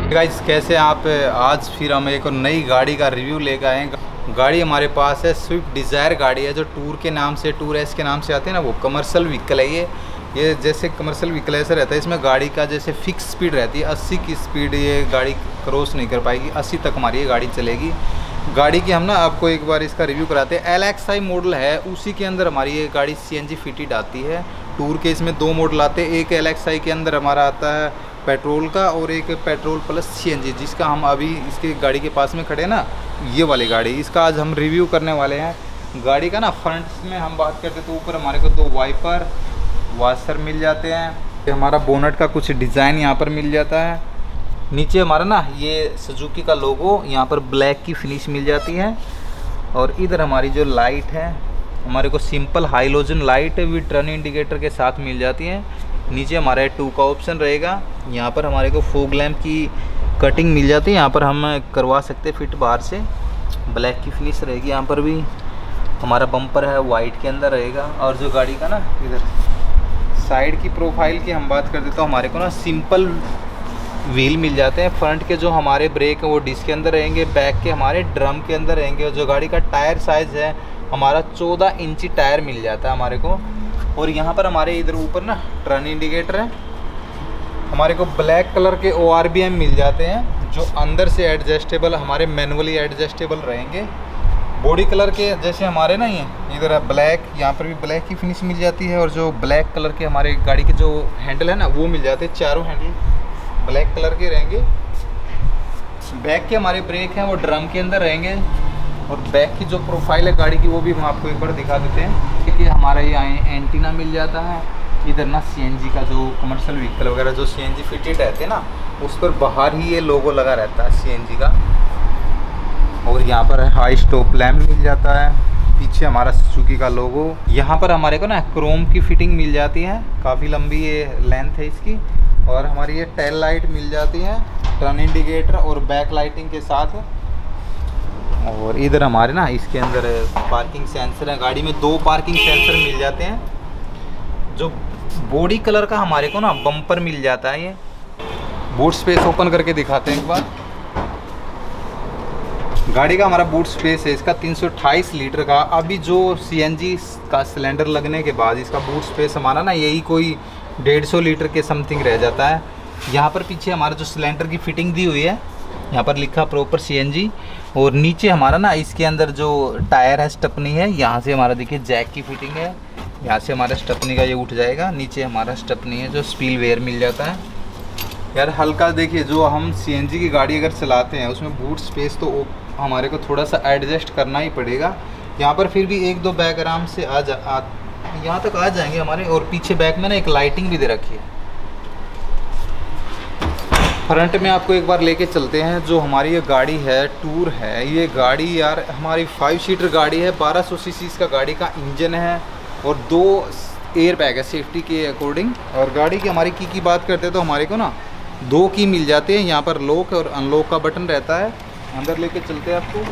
Guys कैसे आप आज फिर हम एक और नई गाड़ी का रिव्यू लेकर आए हैं। गाड़ी हमारे पास है स्विफ्ट डिज़ायर गाड़ी है, जो टूर के नाम से, टूर एस के नाम से आती है ना, वो कमर्शियल व्हीकल है। ये जैसे कमर्शियल व्हीकल ऐसा रहता है, इसमें गाड़ी का जैसे फिक्स स्पीड रहती है 80 की स्पीड ये गाड़ी क्रॉस नहीं कर पाएगी, 80 तक हमारी ये गाड़ी चलेगी। गाड़ी की हम ना आपको एक बार इसका रिव्यू कराते हैं। LXi मॉडल है, उसी के अंदर हमारी ये गाड़ी CNG फिटेड आती है। टूर के इसमें दो मॉडल आते हैं, एक LXi के अंदर हमारा आता है पेट्रोल का और एक पेट्रोल प्लस CNG, जिसका हम अभी इसके गाड़ी के पास में खड़े हैं ना, ये वाली गाड़ी, इसका आज हम रिव्यू करने वाले हैं। गाड़ी का ना फ्रंट में हम बात करते तो ऊपर हमारे को 2 वाइपर वाशर मिल जाते हैं। हमारा बोनट का कुछ डिज़ाइन यहाँ पर मिल जाता है। नीचे हमारा ना ये सुजुकी का लोगो यहाँ पर ब्लैक की फिनिश मिल जाती है। और इधर हमारी जो लाइट है हमारे को simple halogen light with turn indicator के साथ मिल जाती है। नीचे हमारा 2 का ऑप्शन रहेगा। यहाँ पर हमारे को फॉग लैम्प की कटिंग मिल जाती है, यहाँ पर हम करवा सकते हैं फिट बाहर से। ब्लैक की फिनिश रहेगी। यहाँ पर भी हमारा बम्पर है वाइट के अंदर रहेगा। और जो गाड़ी का ना इधर साइड की प्रोफाइल की हम बात करते तो हमारे को ना सिंपल व्हील मिल जाते हैं। फ्रंट के जो हमारे ब्रेक हैं वो डिस्क के अंदर रहेंगे, बैक के हमारे ड्रम के अंदर रहेंगे। और जो गाड़ी का टायर साइज़ है हमारा 14 इंची टायर मिल जाता है हमारे को। और यहाँ पर हमारे इधर ऊपर ना टर्न इंडिकेटर है। हमारे को ब्लैक कलर के ORBM मिल जाते हैं, जो अंदर से एडजस्टेबल, हमारे मैनुअली एडजस्टेबल रहेंगे। बॉडी कलर के जैसे हमारे ना ये इधर है ब्लैक, यहाँ पर भी ब्लैक की फिनिश मिल जाती है। और जो ब्लैक कलर के हमारे गाड़ी के जो हैंडल है ना वो मिल जाते हैं, चारों हैंडल ब्लैक कलर के रहेंगे। बैक के हमारे ब्रेक हैं वो ड्रम के अंदर रहेंगे। और बैक की जो प्रोफाइल है गाड़ी की वो भी हम आपको एक बार दिखा देते हैं। देखिए हमारा ये एंटीना मिल जाता है। इधर ना CNG का जो कमर्शियल व्हीकल वगैरह जो CNG फिटेड रहते हैं ना, उस पर बाहर ही ये लोगो लगा रहता है CNG का। और यहाँ पर हाई स्टॉप लैम्प मिल जाता है। पीछे हमारा सुजुकी का लोगो। यहाँ पर हमारे को ना क्रोम की फिटिंग मिल जाती है, काफ़ी लंबी ये लेंथ है इसकी। और हमारी ये टेल लाइट मिल जाती है, टर्न इंडिकेटर और बैक लाइटिंग के साथ। और इधर हमारे ना इसके अंदर पार्किंग सेंसर है। गाड़ी में 2 पार्किंग सेंसर मिल जाते हैं। जो बॉडी कलर का हमारे को ना बम्पर मिल जाता है। ये बूट स्पेस ओपन करके दिखाते हैं एक बार। गाड़ी का हमारा बूट स्पेस है इसका 328 लीटर का। अभी जो CNG का सिलेंडर लगने के बाद इसका बूट स्पेस हमारा ना यही कोई 150 लीटर के समथिंग रह जाता है। यहाँ पर पीछे हमारा जो सिलेंडर की फिटिंग दी हुई है, यहाँ पर लिखा प्रॉपर CNG। और नीचे हमारा ना इसके अंदर जो टायर है स्टपनी है, यहाँ से हमारा देखिए जैक की फिटिंग है। यहाँ से हमारा स्टपनी का ये उठ जाएगा। नीचे हमारा स्टपनी है जो स्पील वेयर मिल जाता है। यार हल्का देखिए, जो हम CNG की गाड़ी अगर चलाते हैं उसमें बूट स्पेस तो हमारे को थोड़ा सा एडजस्ट करना ही पड़ेगा। यहाँ पर फिर भी 1-2 बैग आराम से यहाँ तक आ जाएंगे हमारे। और पीछे बैक में ना एक लाइटिंग भी दे रखी है। फ्रंट में आपको एक बार लेके चलते हैं। जो हमारी ये गाड़ी है टूर है, ये गाड़ी यार हमारी 5 सीटर गाड़ी है। 1200 सीसी इसका गाड़ी का इंजन है और 2 एयर बैग है सेफ्टी के अकॉर्डिंग। और गाड़ी की हमारी की बात करते हैं तो हमारे को ना 2 की मिल जाते हैं। यहाँ पर लॉक और अनलॉक का बटन रहता है। अंदर लेके चलते हैं आपको।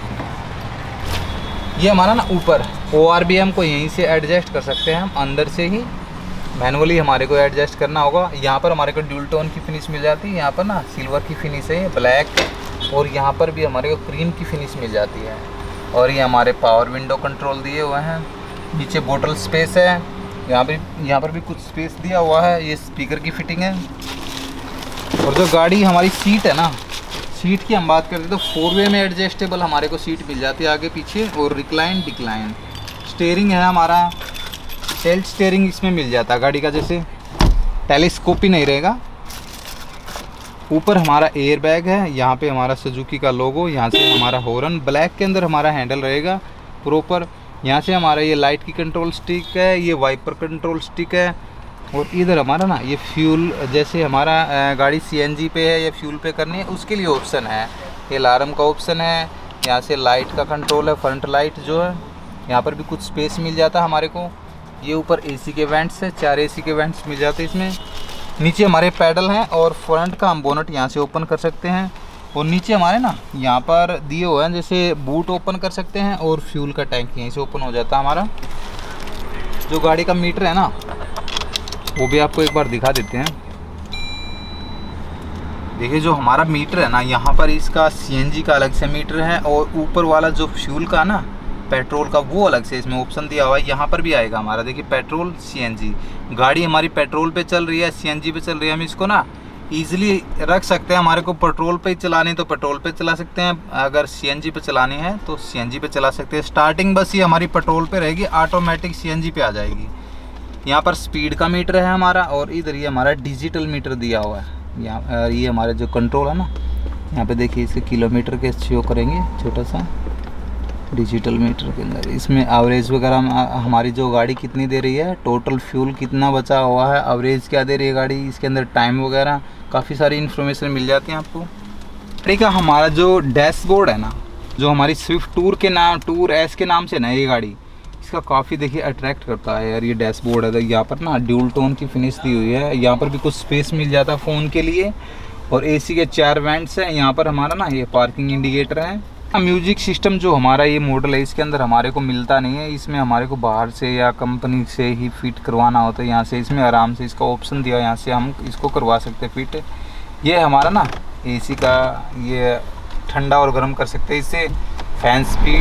ये हमारा ना ऊपर ORBM को यहीं से एडजस्ट कर सकते हैं हम, अंदर से ही मैनुअली हमारे को एडजस्ट करना होगा। यहाँ पर हमारे को ड्यूल टोन की फिनिश मिल जाती है। यहाँ पर ना सिल्वर की फिनिश है, ब्लैक। और यहाँ पर भी हमारे को क्रीम की फिनिश मिल जाती है। और ये हमारे पावर विंडो कंट्रोल दिए हुए हैं। नीचे बोतल स्पेस है, यहाँ पर भी कुछ स्पेस दिया हुआ है। ये स्पीकर की फिटिंग है। और जो गाड़ी हमारी सीट है ना, सीट की हम बात करते तो 4 वे में एडजस्टेबल हमारे को सीट मिल जाती है आगे पीछे। और रिक्लाइन डिक्लाइन स्टेयरिंग है हमारा, टेल स्टेयरिंग इसमें मिल जाता है गाड़ी का, जैसे टेलीस्कोपी नहीं रहेगा। ऊपर हमारा एयर बैग है, यहाँ पे हमारा सुजुकी का लोगो। यहाँ से हमारा हॉर्न, ब्लैक के अंदर हमारा हैंडल रहेगा प्रॉपर। यहाँ से हमारा ये लाइट की कंट्रोल स्टिक है, ये वाइपर कंट्रोल स्टिक है। और इधर हमारा ना ये फ्यूल, जैसे हमारा गाड़ी CNG पे है या फ्यूल पे करनी है उसके लिए ऑप्शन है। ये अलार्म का ऑप्शन है। यहाँ से लाइट का कंट्रोल है, फ्रंट लाइट जो है। यहाँ पर भी कुछ स्पेस मिल जाता है हमारे को। ये ऊपर AC के वेंट्स है, 4 AC के वेंट्स मिल जाते हैं इसमें। नीचे हमारे पैडल हैं और फ्रंट का हम बोनट यहाँ से ओपन कर सकते हैं। और नीचे हमारे ना यहाँ पर दिए हुए हैं, जैसे बूट ओपन कर सकते हैं और फ्यूल का टैंक यहीं से ओपन हो जाता है हमारा। जो गाड़ी का मीटर है ना वो भी आपको एक बार दिखा देते हैं। देखिए जो हमारा मीटर है ना, यहाँ पर इसका सीएनजी का अलग से मीटर है और ऊपर वाला जो फ्यूल का ना पेट्रोल का वो अलग से इसमें ऑप्शन दिया हुआ है। यहाँ पर भी आएगा हमारा, देखिए पेट्रोल सीएनजी। गाड़ी हमारी पेट्रोल पे चल रही है, सीएनजी पे चल रही है, हम इसको ना ईजिली रख सकते हैं। हमारे को पेट्रोल पे ही चलानी तो पेट्रोल पे चला सकते हैं, अगर सीएनजी पे चलानी है तो सीएनजी पे चला सकते हैं। स्टार्टिंग बस ये हमारी पेट्रोल पे रहेगी, ऑटोमेटिक सीएनजी पे आ जाएगी। यहाँ पर स्पीड का मीटर है हमारा और इधर ये हमारा डिजिटल मीटर दिया हुआ है। यहाँ ये हमारे जो कंट्रोल है ना, यहाँ पे देखिए इसे किलोमीटर के शो करेंगे, छोटा सा डिजिटल मीटर के अंदर। इसमें एवरेज वगैरह हमारी जो गाड़ी कितनी दे रही है, टोटल फ्यूल कितना बचा हुआ है, एवरेज क्या दे रही है गाड़ी, इसके अंदर टाइम वगैरह काफ़ी सारी इन्फॉर्मेशन मिल जाती है आपको। ठीक है, हमारा जो डैशबोर्ड है ना, जो हमारी स्विफ्ट टूर एस के नाम से ना ये गाड़ी, इसका काफ़ी देखिए अट्रैक्ट करता है यार ये डैशबोर्ड है। यहाँ पर ना ड्यूल टोन की फिनिश दी हुई है, यहाँ पर भी कुछ स्पेस मिल जाता है फ़ोन के लिए। और एसी के 4 वेंट्स हैं। यहाँ पर हमारा ना ये पार्किंग इंडिकेटर है। म्यूजिक सिस्टम जो हमारा ये मॉडल है इसके अंदर हमारे को मिलता नहीं है, इसमें हमारे को बाहर से या कंपनी से ही फिट करवाना होता है। यहाँ से इसमें आराम से इसका ऑप्शन दिया, यहाँ से हम इसको करवा सकते हैं फिट। ये हमारा ना एसी का ये ठंडा और गर्म कर सकते हैं इससे, फैन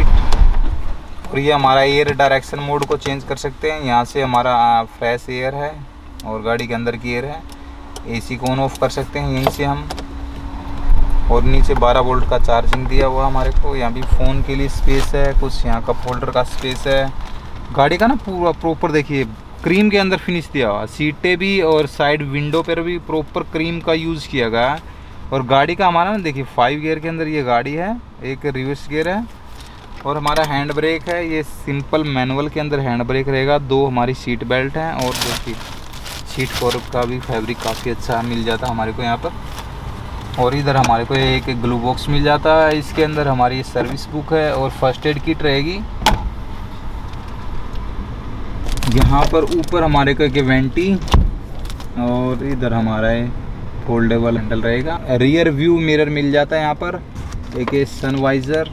स्पीड। और ये हमारा एयर डायरेक्शन मोड को चेंज कर सकते हैं, यहाँ से हमारा फ्रेश एयर है और गाड़ी के अंदर की एयर है। एसी को ऑन ऑफ कर सकते हैं यहीं से हम। और नीचे 12 वोल्ट का चार्जिंग दिया हुआ हमारे को। यहाँ भी फ़ोन के लिए स्पेस है, कुछ यहाँ कप होल्डर का स्पेस है। गाड़ी का ना पूरा प्रॉपर देखिए क्रीम के अंदर फिनिश दिया हुआ, सीटें भी और साइड विंडो पर भी प्रॉपर क्रीम का यूज़ किया गया है। और गाड़ी का हमारा ना देखिए 5 गियर के अंदर ये गाड़ी है, एक रिवर्स गियर है और हमारा हैंड ब्रेक है। ये सिंपल मैनुअल के अंदर हैंड ब्रेक रहेगा। 2 हमारी सीट बेल्ट हैं और देखिए सीट कवर का भी फैब्रिक काफ़ी अच्छा मिल जाता है हमारे को यहाँ पर। और इधर हमारे को एक ग्लू बॉक्स मिल जाता है, इसके अंदर हमारी सर्विस बुक है और फर्स्ट एड किट रहेगी। यहाँ पर ऊपर हमारे को एक वेंटी और इधर हमारा फोल्डेबल हैंडल रहेगा। रियर व्यू मिरर मिल जाता है यहाँ पर, एक सनवाइज़र।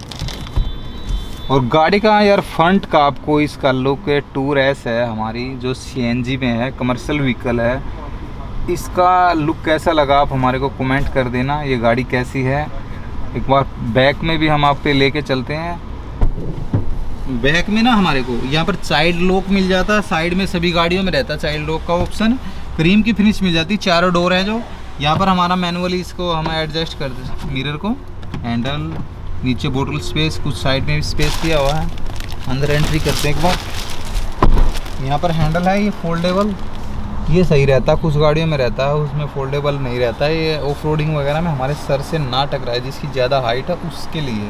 और गाड़ी का यार फ्रंट का आपको इसका लुक टूर एस है हमारी, जो सीएनजी में है, कमर्शियल व्हीकल है। इसका लुक कैसा लगा आप हमारे को कमेंट कर देना, ये गाड़ी कैसी है। एक बार बैक में भी हम आप पे लेके चलते हैं। बैक में ना हमारे को यहाँ पर चाइल्ड लॉक मिल जाता है, साइड में सभी गाड़ियों में रहता है चाइल्ड लॉक का ऑप्शन। क्रीम की फिनिश मिल जाती है, 4 डोर है जो। यहाँ पर हमारा मैनुअली इसको हम एडजस्ट कर दे मिरर को, हैंडल, नीचे बोतल स्पेस, कुछ साइड में भी स्पेस दिया हुआ है। अंदर एंट्री करते हैं एक बार। यहाँ पर हैंडल है ये फोल्डेबल, ये सही रहता है, कुछ गाड़ियों में रहता है उसमें फोल्डेबल नहीं रहता है। ये ऑफ रोडिंग वगैरह में हमारे सर से ना टकराए, जिसकी ज़्यादा हाइट है उसके लिए।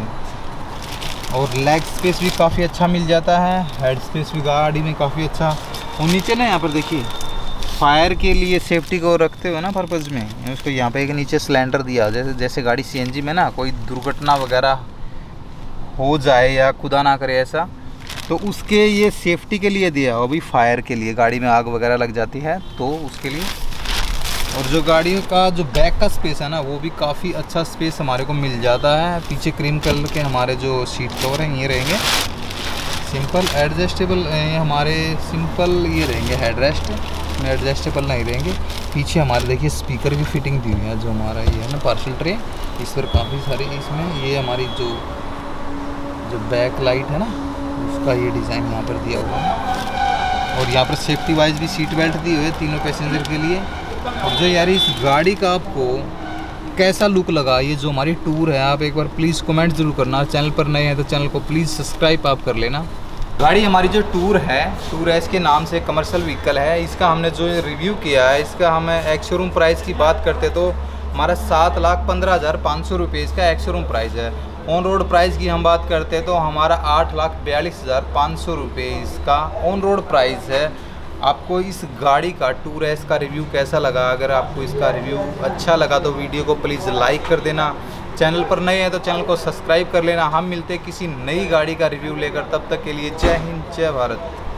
और लेग स्पेस भी काफ़ी अच्छा मिल जाता है, हेड स्पेस भी गाड़ी में काफ़ी अच्छा। और नीचे ना यहाँ पर देखिए फायर के लिए सेफ्टी को रखते हुए ना पर्पज़ में उसको यहाँ पे एक नीचे सिलेंडर दिया, जैसे गाड़ी सीएनजी में ना कोई दुर्घटना वगैरह हो जाए या खुदा ना करे ऐसा, तो उसके ये सेफ्टी के लिए दिया हो। अभी फायर के लिए गाड़ी में आग वगैरह लग जाती है तो उसके लिए। और जो गाड़ी का जो बैक का स्पेस है ना, वो भी काफ़ी अच्छा स्पेस हमारे को मिल जाता है। पीछे क्रीम कलर के हमारे जो सीट कवर हैं ये रहेंगे सिंपल एडजस्टेबल, हमारे सिंपल ये रहेंगे। हेड रेस्ट में एडजस्टेबल नहीं रहेंगे। पीछे हमारे देखिए स्पीकर की फिटिंग दी हुई है, जो हमारा ये है ना पार्सल ट्रे, इस पर काफ़ी सारी इसमें ये हमारी जो बैक लाइट है ना उसका ये डिज़ाइन यहाँ पर दिया हुआ है। और यहाँ पर सेफ्टी वाइज भी सीट बेल्ट दी हुई है तीनों पैसेंजर के लिए। और जो यार इस गाड़ी का आपको कैसा लुक लगा, ये जो हमारी टूर है, आप एक बार प्लीज़ कमेंट ज़रूर करना। चैनल पर नए हैं तो चैनल को प्लीज़ सब्सक्राइब आप कर लेना। गाड़ी हमारी जो टूर है, टूर एस के नाम से कमर्शियल व्हीकल है। इसका हमने जो रिव्यू किया है, इसका हमें एक्स शोरूम प्राइस की बात करते तो हमारा 7,15,500 रुपये इसका एक्स शोरूम प्राइस है। ऑन रोड प्राइस की हम बात करते हैं तो हमारा 8,42,500 रुपये इसका ऑन रोड प्राइस है। आपको इस गाड़ी का टूर एस का रिव्यू कैसा लगा? अगर आपको इसका रिव्यू अच्छा लगा तो वीडियो को प्लीज़ लाइक कर देना। चैनल पर नए हैं तो चैनल को सब्सक्राइब कर लेना। हम मिलते हैं किसी नई गाड़ी का रिव्यू लेकर, तब तक के लिए जय हिंद जय भारत।